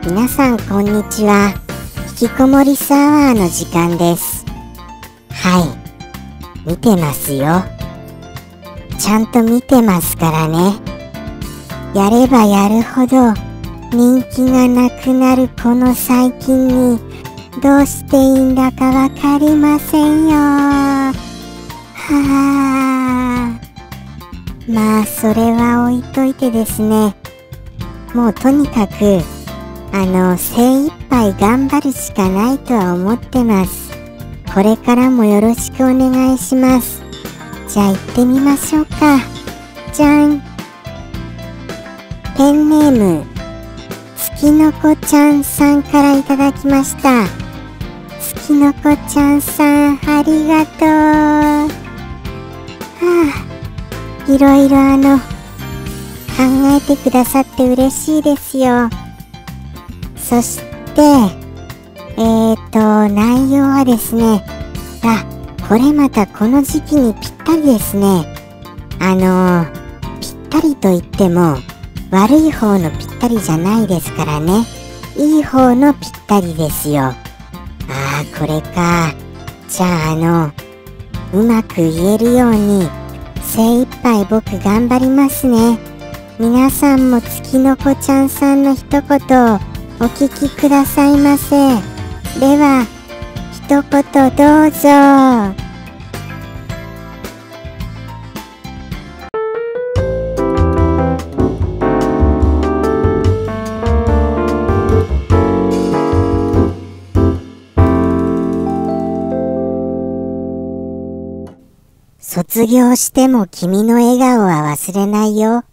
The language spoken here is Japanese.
皆さんこんにちは。引きこもりサワーの時間です。はい、見てますよ。ちゃんと見てますからね。やればやるほど人気がなくなるこの最近にどうしていいんだかわかりませんよ。はあ、まあそれは置いといてですね、もうとにかく精一杯頑張るしかないとは思ってます。これからもよろしくお願いします。じゃあ行ってみましょうか。じゃん。ペンネーム月の子ちゃんさんからいただきました。月の子ちゃんさん、ありがとう。いろいろ考えてくださって嬉しいですよ。そして内容はですね、これまたこの時期にぴったりですね。ぴったりと言っても悪い方のぴったりじゃないですからね。いい方のぴったりですよ。これか。じゃあうまく言えるように精一杯僕頑張りますね。皆さんも月の子ちゃんさんの一言をお聞きくださいませ。では一言どうぞ。卒業しても君の笑顔は忘れないよ。